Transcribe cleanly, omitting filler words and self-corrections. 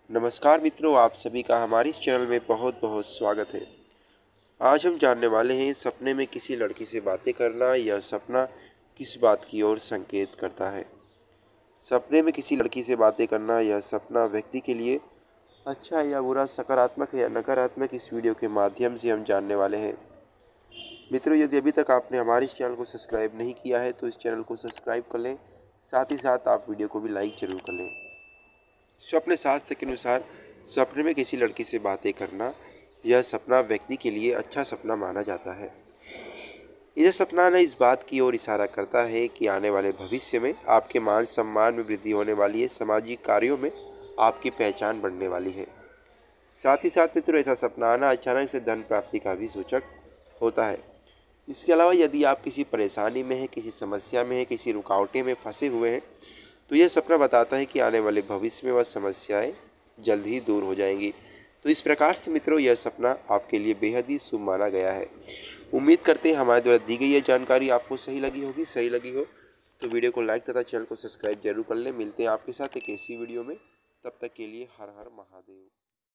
नमस्कार मित्रों, आप सभी का हमारे इस चैनल में बहुत बहुत स्वागत है। आज हम जानने वाले हैं सपने में किसी लड़की से बातें करना, यह सपना किस बात की ओर संकेत करता है। सपने में किसी लड़की से बातें करना, यह सपना व्यक्ति के लिए अच्छा है या बुरा, सकारात्मक है या नकारात्मक, इस वीडियो के माध्यम से हम जानने वाले हैं। मित्रों, यदि अभी तक आपने हमारे इस चैनल को सब्सक्राइब नहीं किया है तो इस चैनल को सब्सक्राइब कर लें, साथ ही साथ आप वीडियो को भी लाइक जरूर कर लें। स्वप्न शास्त्र के अनुसार सपने में किसी लड़की से बातें करना, यह सपना व्यक्ति के लिए अच्छा सपना माना जाता है। यह सपना न इस बात की ओर इशारा करता है कि आने वाले भविष्य में आपके मान सम्मान में वृद्धि होने वाली है, सामाजिक कार्यों में आपकी पहचान बढ़ने वाली है। साथ ही साथ मित्रों, ऐसा सपना आना अचानक से धन प्राप्ति का भी सूचक होता है। इसके अलावा यदि आप किसी परेशानी में हैं, किसी समस्या में हैं, किसी रुकावटें में फंसे हुए हैं, तो यह सपना बताता है कि आने वाले भविष्य में वह समस्याएं जल्द ही दूर हो जाएंगी। तो इस प्रकार से मित्रों, यह सपना आपके लिए बेहद ही शुभ माना गया है। उम्मीद करते हैं हमारे द्वारा दी गई यह जानकारी आपको सही लगी होगी। सही लगी हो तो वीडियो को लाइक तथा चैनल को सब्सक्राइब जरूर कर लें। मिलते हैं आपके साथ एक ऐसी वीडियो में, तब तक के लिए हर हर महादेव।